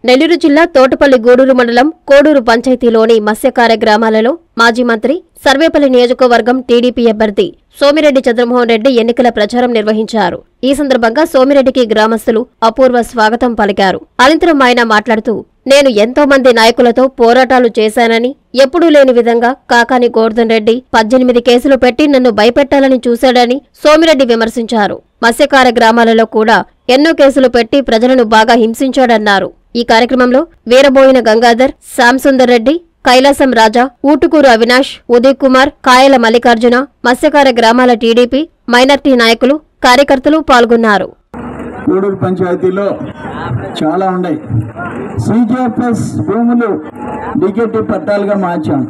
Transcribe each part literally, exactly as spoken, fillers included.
నెల్లూరు జిల్లా తోటపల్లి గూడూరు మండలం కోడూరు పంచాయతీలోని మత్స్యకార గ్రామాలలో మాజీ మంత్రి సర్వేపల్లి నియోజకవర్గం టీడీపీ అభ్యర్థి సోమిరెడ్డి చంద్రమోహన్ రెడ్డి ఎన్నికల ప్రచారం నిర్వహించారు. ఈ సందర్భంగా సోమిరెడ్డికి గ్రామస్తులు అపూర్వ స్వాగతం పలికారు. అనంతరం ఆయన మాట్లాడుతూ, నేను ఎంతో మంది నాయకులతో పోరాటాలు చేశానని, ఎప్పుడూ లేని విధంగా కాకాని గోవర్ధన్ రెడ్డి పద్దెనిమిది కేసులు పెట్టి నన్ను భయపెట్టాలని చూశాడని సోమిరెడ్డి విమర్శించారు. మత్స్యకార గ్రామాలలో కూడా ఎన్నో కేసులు పెట్టి ప్రజలను బాగా హింసించాడన్నారు. ఈ కార్యక్రమంలో వీరబోయిన గంగాధర్, శ్యాంసుందర్ రెడ్డి, కైలాసం రాజా, ఊటుకూరు అవినాష్, ఉదయ్ కుమార్, కాయల మల్లికార్జున, మత్స్యకార గ్రామాల టీడీపీ మైనార్టీ నాయకులు, కార్యకర్తలు పాల్గొన్నారు. కోడూరు పంచాయతీలో చాలా ఉన్నాయి. సీజీఎఫ్ఎస్ భూములు డికెటి పట్టాలుగా మార్చాం.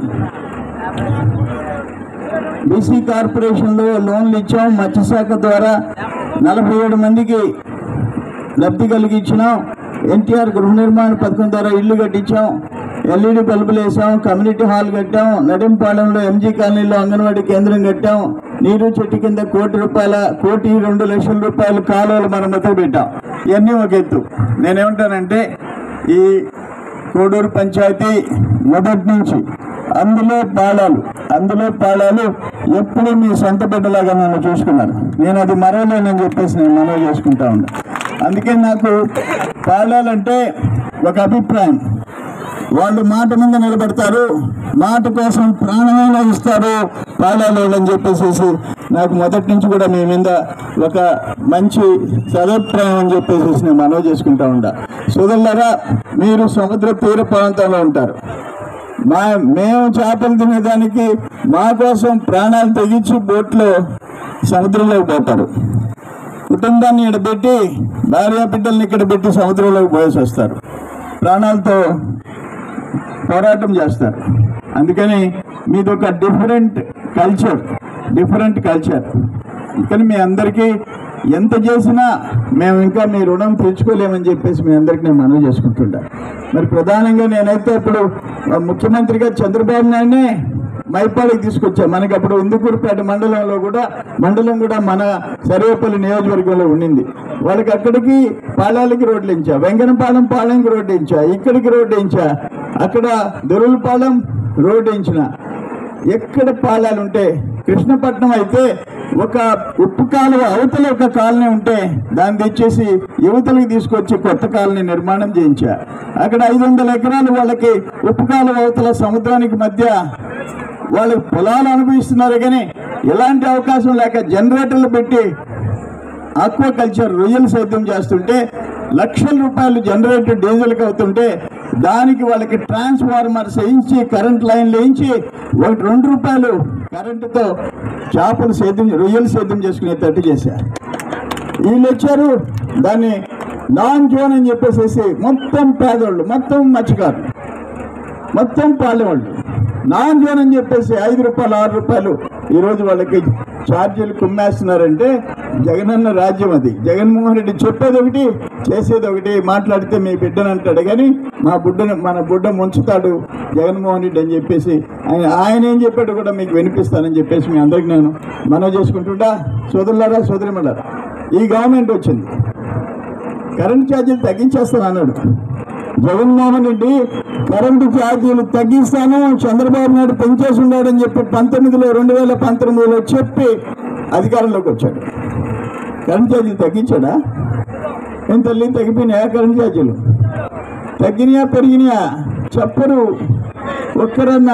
బీసీ కార్పొరేషన్లో లోన్లు ఇచ్చాం. మత్స్యశాఖ ద్వారా నలభై ఏడు మందికి లబ్ధి కలిగించినాం. ఎన్టీఆర్ గృహ నిర్మాణ పథకం ద్వారా ఇళ్లు కట్టించాం. ఎల్ఈడి బల్బులు వేసాం. కమ్యూనిటీ హాల్ కట్టాం. నడింపాలెంలో ఎంజీ కాలనీలో అంగన్వాడీ కేంద్రం కట్టాం. నీరు చెట్టు కింద కోటి రూపాయల కోటి రెండు లక్షల రూపాయల కాలువలు మరమ్మతులు పెట్టాం. ఇవన్నీ ఒక ఎత్తు. నేనేమంటానంటే ఈ కోడూరు పంచాయతీ మొదటి నుంచి అందులో పాళాలు అందులో పాళాలు ఎప్పుడు మీ సొంత బిడ్డలాగా నన్ను చూసుకున్నారు. నేను అది మరవలేనని చెప్పేసి నేను మనవి చేసుకుంటా ఉన్నా. అందుకే నాకు పాళాలంటే ఒక అభిప్రాయం. వాళ్ళు మాట మీద నిలబడతారు, మాట కోసం ప్రాణమైనా ఇస్తారు పాళాలు అని చెప్పేసి నాకు మొదటి నుంచి కూడా మీ మీద ఒక మంచి సదభిప్రాయం అని చెప్పేసి నేను మనవి చేసుకుంటా ఉంటా. సోదరులారా, మీరు సముద్ర తీర ప్రాంతంలో ఉంటారు. మా మేము చేపలు తినేదానికి మా కోసం ప్రాణాలు తెగించి బోట్లో సముద్రంలోకి పోతారు. కుటుంబాన్ని ఇక్కడ పెట్టి భార్య బిడ్డల్ని ఇక్కడ పెట్టి సముద్రంలోకి పోయేసి వస్తారు. ప్రాణాలతో పోరాటం చేస్తారు. అందుకని మీది ఒక డిఫరెంట్ కల్చర్ డిఫరెంట్ కల్చర్ అందుకని మీ అందరికీ ఎంత చేసినా మేము ఇంకా మీ రుణం తీర్చుకోలేమని చెప్పేసి మీ అందరికీ నేను మనవి చేసుకుంటుంటా. మరి ప్రధానంగా నేనైతే ఇప్పుడు ముఖ్యమంత్రిగా చంద్రబాబు నాయుడినే మైపాడికి తీసుకొచ్చా. మనకి అప్పుడు ఇందుకూరుపేట మండలంలో కూడా మండలం కూడా మన సర్వేపల్లి నియోజకవర్గంలో ఉండింది. వాళ్ళకి అక్కడికి పాళాలకి రోడ్లు ఇచ్చా, వెంకనపాలెం పాలెంకి రోడ్డు ఇచ్చా, ఇక్కడికి రోడ్డు ఇచ్చా, అక్కడ దొరులపాలెం రోడ్డు ఇచ్చిన. ఎక్కడ పాళాలు ఉంటే కృష్ణపట్నం అయితే ఒక ఉప్పు కాలువ అవతల ఒక కాలనీ ఉంటే దాన్ని తెచ్చేసి యువతలకు తీసుకొచ్చి కొత్త కాలనీ నిర్మాణం చేయించా. అక్కడ ఐదు వందల ఎకరాలు వాళ్ళకి ఉప్పు కాలువ అవతల సముద్రానికి మధ్య వాళ్ళకి పొలాలు అనుభవిస్తున్నారు. కానీ ఎలాంటి అవకాశం లేక జనరేటర్లు పెట్టి ఆక్వా కల్చర్ రొయ్యలు సేద్యం చేస్తుంటే లక్షల రూపాయలు జనరేటర్ డీజిల్కి అవుతుంటే దానికి వాళ్ళకి ట్రాన్స్ఫార్మర్స్ వేయించి కరెంట్ లైన్లు వేయించి ఒకటి రెండు రూపాయలు కరెంటుతో చేపలు సేద్యం రొయ్యలు సేద్యం చేసుకునేటట్టు చేశారు. వీళ్ళు వచ్చారు దాన్ని నాన్ జోన్ అని చెప్పేసి మొత్తం పేదవాళ్ళు, మొత్తం మత్స్యకారులు, మొత్తం పాలేవాళ్ళు నాన్ జోన్ అని చెప్పేసి ఐదు రూపాయలు ఆరు రూపాయలు ఈరోజు వాళ్ళకి ఛార్జీలు కుమ్మేస్తున్నారంటే జగనన్న రాజ్యం అది. జగన్మోహన్ రెడ్డి చెప్పేది ఒకటి చేసేది ఒకటి. మాట్లాడితే మీ బిడ్డను అంటాడు కానీ మా బుడ్డను మన బుడ్డ ముంచుతాడు జగన్మోహన్ రెడ్డి అని చెప్పేసి ఆయన ఆయన ఏం చెప్పాడు కూడా మీకు వినిపిస్తానని చెప్పేసి మీ అందరికి నేను మనవి చేసుకుంటుంటా. సోదరులారా సోదరిమలారా, ఈ గవర్నమెంట్ వచ్చింది కరెంట్ ఛార్జీలు తగ్గించేస్తాను అన్నాడు జగన్మోహన్ రెడ్డి. కరెంటు ఛార్జీలు తగ్గిస్తాను చంద్రబాబు నాయుడు పెంచేసి ఉన్నాడని చెప్పి పంతొమ్మిదిలో రెండు వేల పంతొమ్మిదిలో చెప్పి అధికారంలోకి వచ్చాడు. కరెంట్ ఛార్జీలు తగ్గించాడా? ఏం తల్లి తగ్గిపోయినాయా? కరెంట్ ఛార్జీలు తగ్గినాయా పెరిగినాయా చెప్పరు ఒక్కరన్నా.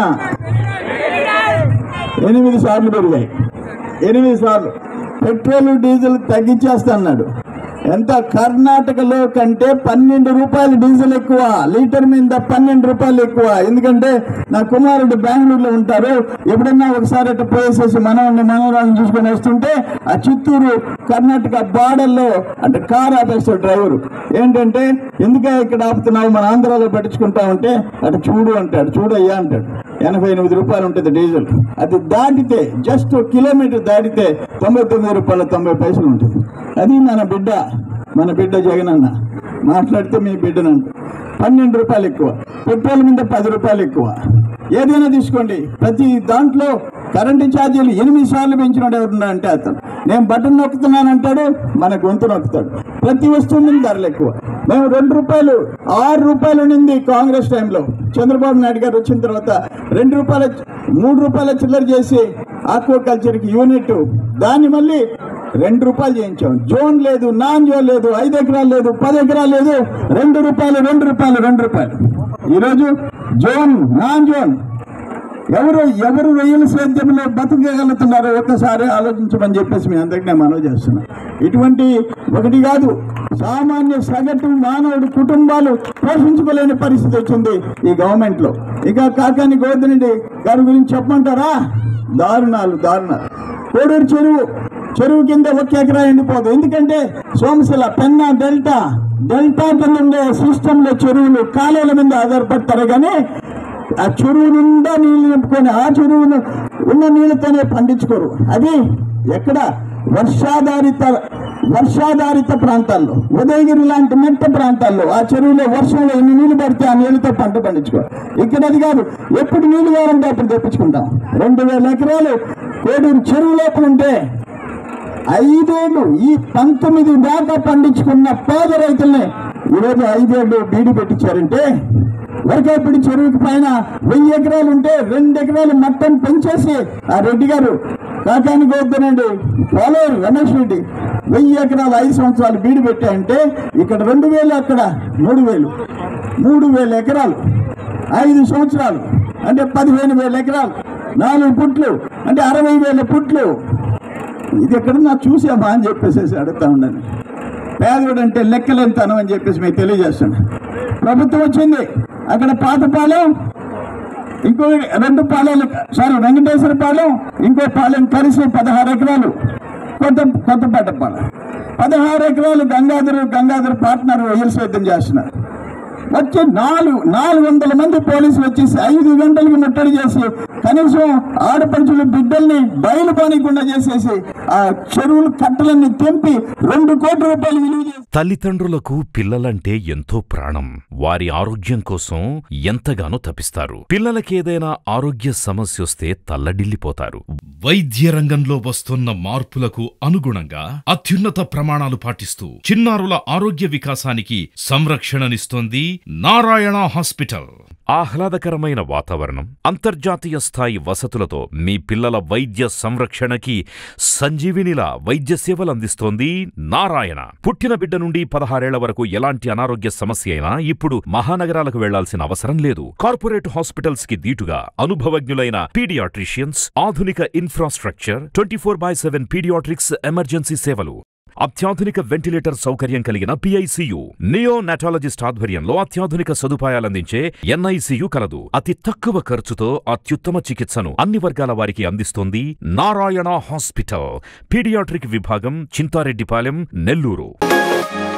ఎనిమిది సార్లు పెరిగాయి. ఎనిమిది సార్లు పెట్రోల్ డీజిల్ తగ్గించేస్తా అన్నాడు. ఎంత? కర్ణాటకలో కంటే పన్నెండు రూపాయలు డీజిల్ ఎక్కువ, లీటర్ మీద పన్నెండు రూపాయలు ఎక్కువ. ఎందుకంటే నా కుమారుడు బెంగళూరులో ఉంటారు. ఎప్పుడన్నా ఒకసారి అట్లా పోయేసేసి మనవాడిని మనవరాలను చూసుకొని వస్తుంటే ఆ చిత్తూరు కర్ణాటక బార్డర్లో అంటే కార్ ఆపేస్తాడు డ్రైవరు. ఏంటంటే ఎందుకే ఇక్కడ ఆపుతున్నావు, మన ఆంధ్రాలో పట్టించుకుంటా ఉంటే అటు చూడు అంటాడు. చూడయ్యా అంటాడు. ఎనభై ఎనిమిది రూపాయలు ఉంటుంది డీజిల్. అది దాటితే జస్ట్ కిలోమీటర్ దాటితే తొంభై తొమ్మిది రూపాయల తొంభై పైసలు ఉంటుంది. అది మన బిడ్డ మన బిడ్డ జగనన్న. మాట్లాడితే మీ బిడ్డనంట పన్నెండు రూపాయలు ఎక్కువ, పెట్రోల్ మీద పది రూపాయలు ఎక్కువ. ఏదైనా తీసుకోండి, ప్రతి దాంట్లో కరెంటు ఛార్జీలు ఎనిమిది సార్లు పెంచినాడు ఎవరున్నా అంటే అతను నేను బటన్ నొక్కుతున్నాను అంటాడు, మన గొంతు నొక్కుతాడు. ప్రతి వస్తువు మీద ధరలు ఎక్కువ. మేము రెండు రూపాయలు ఆరు రూపాయలు ఉండింది కాంగ్రెస్ టైంలో. చంద్రబాబు నాయుడు గారు వచ్చిన తర్వాత రెండు రూపాయల మూడు రూపాయల చిల్లర చేసి ఆక్వాకల్చర్కి యూనిట్, దాన్ని మళ్ళీ రెండు రూపాయలు చేయించాం. జోన్ లేదు, నాన్ జోన్ లేదు, ఐదు ఎకరాలు లేదు, పది ఎకరాలు లేదు, రెండు రూపాయలు రెండు రూపాయలు రెండు రూపాయలు. ఈరోజు జోన్, నాన్ జోన్ ఎవరు ఎవరు రొయ్యల సేద్యంలో బతకగలుగుతున్నారో ఒక్కసారి ఆలోచించమని చెప్పేసి మీ అందరికీ నేను మనవి చేస్తున్నా. ఇటువంటి ఒకటి కాదు, సామాన్య సగటు మానవుడు కుటుంబాలు పోషించుకోలేని పరిస్థితి వచ్చింది ఈ గవర్నమెంట్ లో. ఇక కాకాని గోవర్ధన్ గారి గురించి చెప్పమంటారా? దారుణాలు దారుణాలు. కోడూరు చెరువు చెరువు కింద ఒక ఎకరా ఎండిపోదు. ఎందుకంటే సోమశిల, పెన్నా, డెల్టా డెల్టా కింద ఉండే సిస్టమ్ లో చెరువులు కాలువల మీద ఆధారపడతారు. కానీ ఆ చెరువు నిండా నీళ్లు నింపుకొని ఆ చెరువును ఉన్న నీళ్లతోనే పండించుకోరు. అది ఎక్కడ? వర్షాధారిత వర్షాధారిత ప్రాంతాల్లో, ఉదయగిరి లాంటి మెట్ట ప్రాంతాల్లో ఆ చెరువులో వర్షంలో ఎన్ని నీళ్లు పడితే ఆ నీళ్లతో పంట పండించుకోరు. ఇక్కడ అది కాదు, ఎప్పుడు నీళ్లు కావాలంటే అప్పుడు తెప్పించుకుంటాం. రెండు వేల ఎకరాలు కోడూరు చెరువు లోపల ఉంటే ఐదేళ్లు ఈ పంతొమ్మిది దాకా పండించుకున్న పేద రైతుల్ని ఈరోజు ఐదేళ్లు బీడి పెట్టించారంటే, వరకేపడి చెరువుకి పైన వెయ్యి ఎకరాలు ఉంటే రెండు ఎకరాలు మట్టం పెంచేసి ఆ రెడ్డి గారు కాకాని గోవర్ధన్ పోలవరం రమేష్ రెడ్డి వెయ్యి ఎకరాలు ఐదు సంవత్సరాలు బీడి పెట్టాయంటే, ఇక్కడ రెండు వేలు అక్కడ మూడు వేలు మూడు వేల ఎకరాలు ఐదు సంవత్సరాలు అంటే పదిహేను వేల ఎకరాలు, నాలుగు పుట్లు అంటే అరవై వేల పుట్లు. ఇది ఎక్కడ నా చూసామా అని చెప్పేసి అడుగుతా ఉన్నాను. పేదోడు అంటే లెక్కలేనితనం అని చెప్పేసి మీకు తెలియజేస్తాను. ప్రభుత్వం వచ్చింది, అక్కడ పాతపాలెం, ఇంకో రెండు పాలెం, సారీ వెంకటేశ్వర పాలెం, ఇంకో పాలెం కలిసి పదహారు ఎకరాలు కొత్త కొత్తపేట పాలెం, పదహారు ఎకరాలు గంగాధర్ గంగాధర్ పార్ట్నర్ రొయ్యల సేద్యం చేస్తున్నారు. వచ్చి నాలుగు నాలుగు వందల మంది పోలీసులు వచ్చేసి ఐదు గంటలకి ముట్టడి చేసి కనీసం ఆడపడుచుల బిడ్డల్ని బయలు పానీయకుండా చేసేసి ఆ చెరువులు కట్టలన్నీ తెంపి రెండు కోట్ల రూపాయలు విలువ చేసి. తల్లిదండ్రులకు పిల్లలంటే ఎంతో ప్రాణం. వారి ఆరోగ్యం కోసం ఎంతగానో తపిస్తారు. పిల్లలకేదైనా ఆరోగ్య సమస్య వస్తే తల్లడిల్లిపోతారు. వైద్య రంగంలో వస్తున్న మార్పులకు అనుగుణంగా అత్యున్నత ప్రమాణాలు పాటిస్తూ చిన్నారుల ఆరోగ్య వికాసానికి సంరక్షణనిస్తోంది నారాయణ హాస్పిటల్. ఆహ్లాదకరమైన వాతావరణం, అంతర్జాతీయ స్థాయి వసతులతో మీ పిల్లల వైద్య సంరక్షణకి సంజీవినిలా వైద్య సేవలు అందిస్తోంది నారాయణ. పుట్టిన బిడ్డ నుండి పదహారేళ్ల వరకు ఎలాంటి అనారోగ్య సమస్య అయినా ఇప్పుడు మహానగరాలకు వెళ్లాల్సిన అవసరం లేదు. కార్పొరేట్ హాస్పిటల్స్ కి దీటుగా అనుభవజ్ఞులైన పీడియాట్రిషియన్స్, ఆధునిక infrastructure, twenty four by seven paediatrics emergency సేవలు, అత్యాధునిక వెంటిలేటర్ సౌకర్యం కలిగిన పిఐసియు, నియో నాటాలజిస్ట్ ఆధ్వర్యంలో అత్యాధునిక సదుపాయాలందించే ఎన్ఐసియు కలదు. అతి తక్కువ ఖర్చుతో అత్యుత్తమ చికిత్సను అన్ని వర్గాల వారికి అందిస్తోంది నారాయణ హాస్పిటల్. పీడియాట్రిక్ విభాగం, చింతారెడ్డిపాలెం, నెల్లూరు.